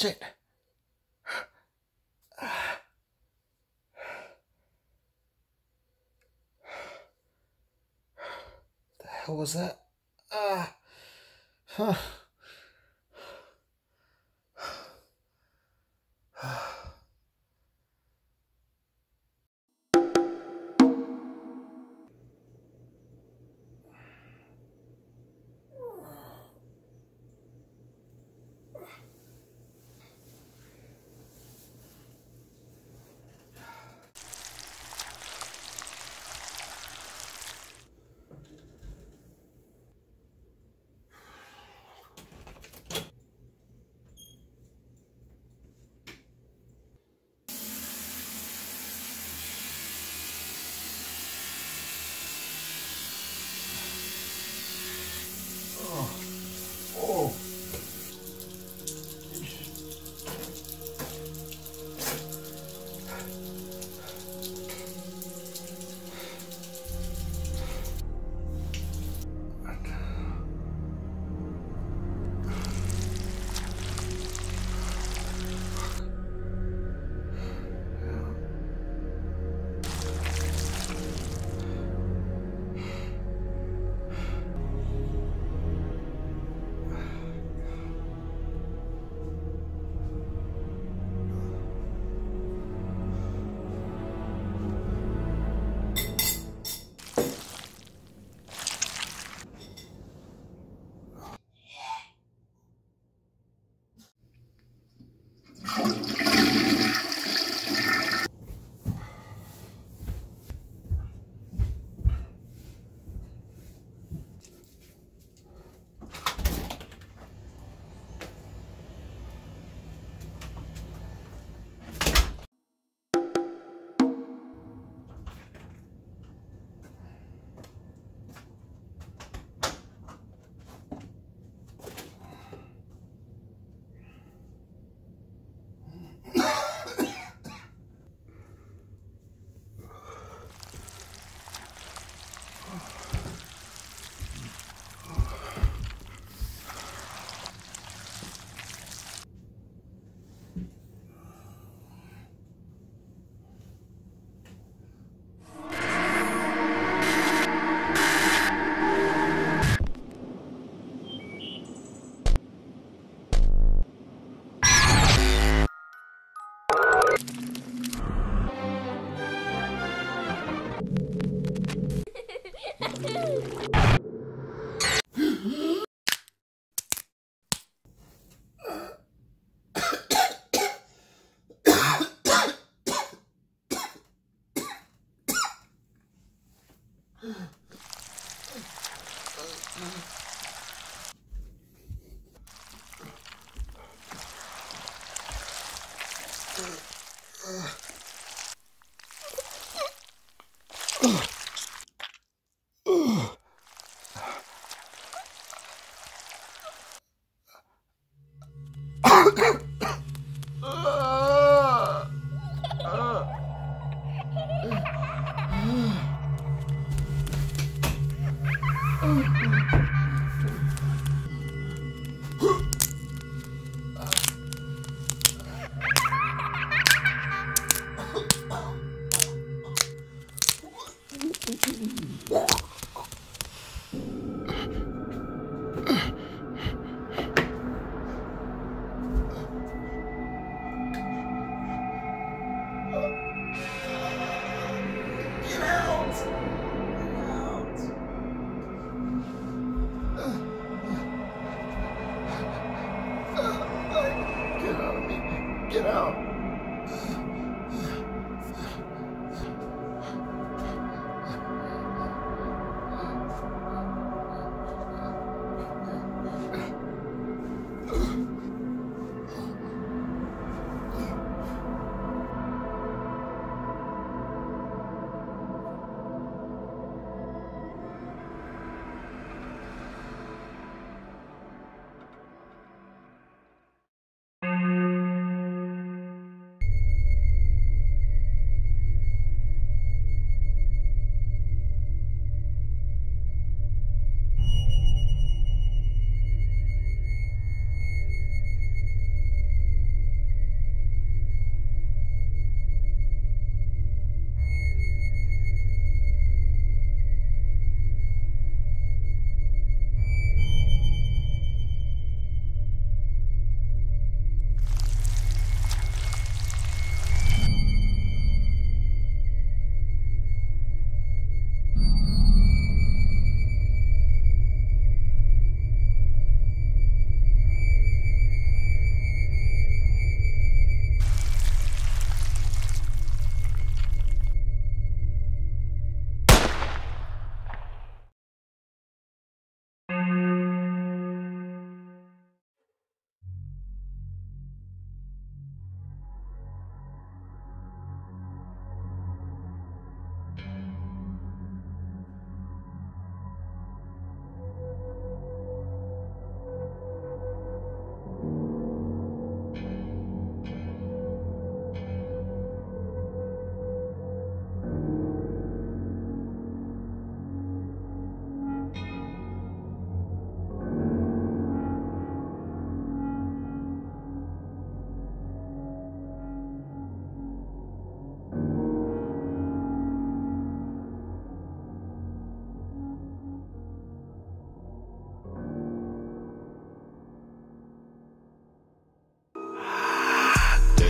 shit. The hell was that? Huh. Oh. Get out.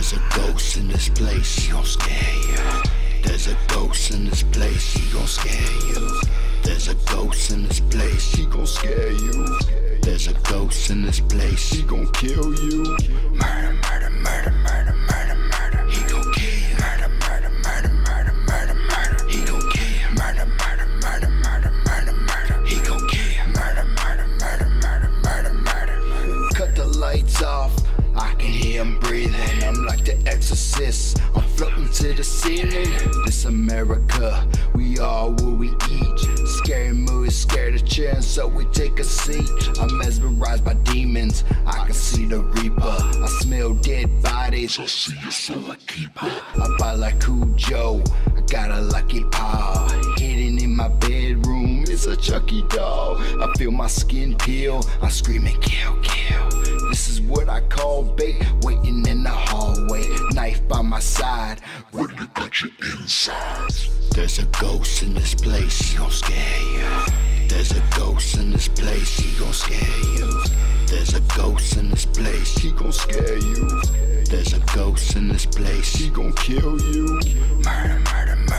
There's a ghost in this place, she gon' scare you. There's a ghost in this place, she gon' scare you. There's a ghost in this place, she gon' scare you. There's a ghost in this place, she gon' kill you. Murder, murder, murder, murder, murder, murder. He gon' kill you. Murder, murder, murder, murder, murder, murder. He gon' kill you. Murder, murder, murder, murder, murder, murder. He gon' kill you. Murder, murder, murder, murder, murder, murder. Cut the lights off, I can hear him breathing. I'm like the exorcist, I'm floating to the ceiling. This America, we are what we eat. Scary movies, scared of chairs, so we take a seat. I'm mesmerized by demons, I can see the reaper. I smell dead bodies, I see a soul keeper. I bite like Cujo, I got a lucky paw. Hidden in my bedroom, it's a Chucky doll. I feel my skin peel, I'm screaming kill, kill. This is what I call bait, waiting in the hallway, knife by my side, ready to cut your insides. There's a ghost in this place, she gon' scare you. There's a ghost in this place, she gon' scare you. There's a ghost in this place, she gon' scare you. There's a ghost in this place, she gon' kill you. Murder, murder, murder.